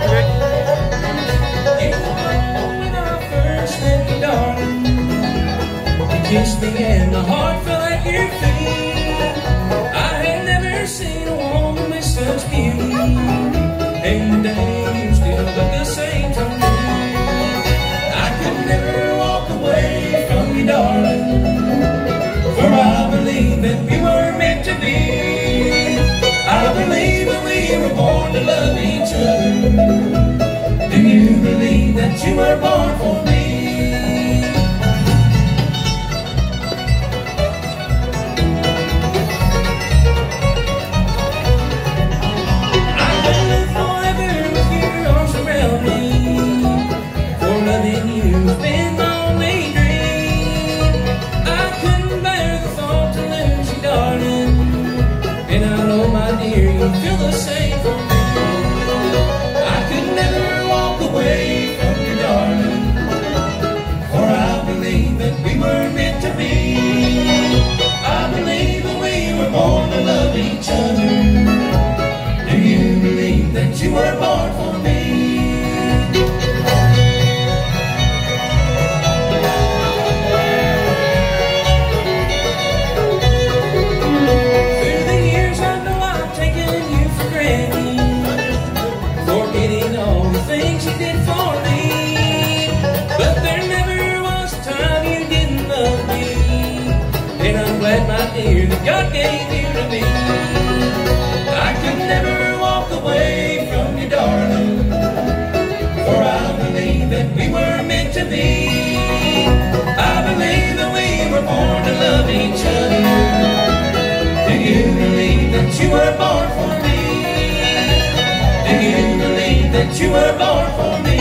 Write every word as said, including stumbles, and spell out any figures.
When I first met you, darling, you kissed me and my heart fell at your feet. I had never seen a woman with such beauty, and today you still look the same to me. I could never walk away from you, darling, for I believe that we were meant to be. I believe that we were born to love each other. Do you believe that you were born for me? I'd live forever with your arms around me, for loving you's been my only dream. I couldn't bear the thought to lose you, darling, and I know, my dear, you feel the same for me. I could never walk away from you, darling, for I believe that we were meant to be. I believe that we were born to love each other. Do you believe that you were born for me? Through the years I know I've taken you for granted, forgetting all the things you did for me. But there never was a time you didn't love me, and I'm glad, my dear, that God gave you to me. I could never walk away from you, darling, for I believe that we were meant to be. I believe that we were born to love each other. Do you believe that you were born for me? Do you believe that you were born for me?